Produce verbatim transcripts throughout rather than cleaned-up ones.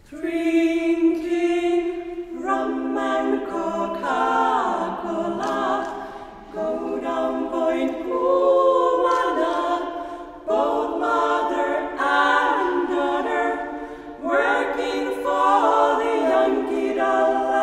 Drinking rum and Coca-Cola, go down Point Kumana, both mother and daughter, working for the Yankee dollar.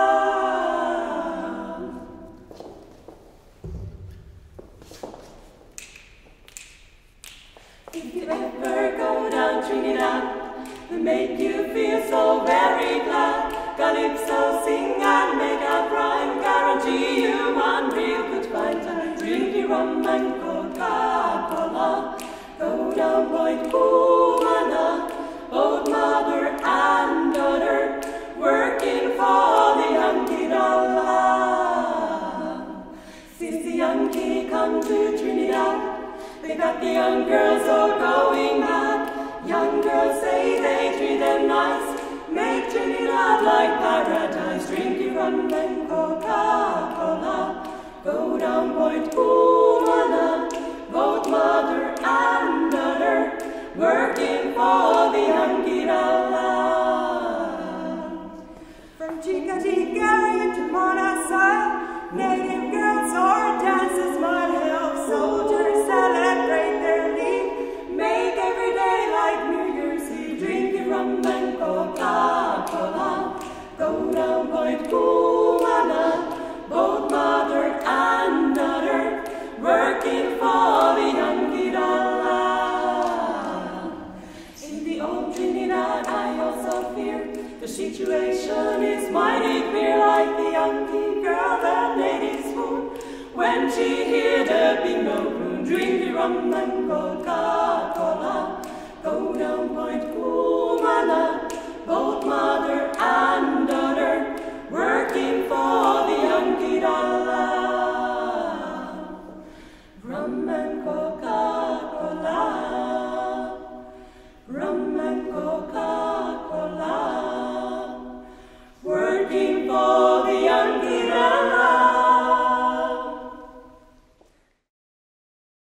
If you ever go down Trinidad, they make you feel so very glad. Calypso, sing and make a rhyme, guarantee you one real good fine time. Drinking rum and Coca-Cola, go down Point Kumana, both mother and daughter, working for the Yankee dollar. Since the Yankee come to Trinidad, they got the young girls all going mad. Young girls say they treat them nice, make Trinidad like paradise. Drinking rum and Coca-Cola, go down Point Kumana, both mother and daughter, working for the Yankee dollar. From Chica Chica to Monasai, native girls or dances might help soldiers celebrate their leave, make every day like New Year's Eve. Drinking rum and Coca-Cola, go down Point Kumana, both mother and daughter, working for the Yankee dollar. In the old Trinidad I also fear the situation is mighty queer, like the Yankee girl that lady swoon when she hear the bingo croon. Drinking rum and Coca-Cola,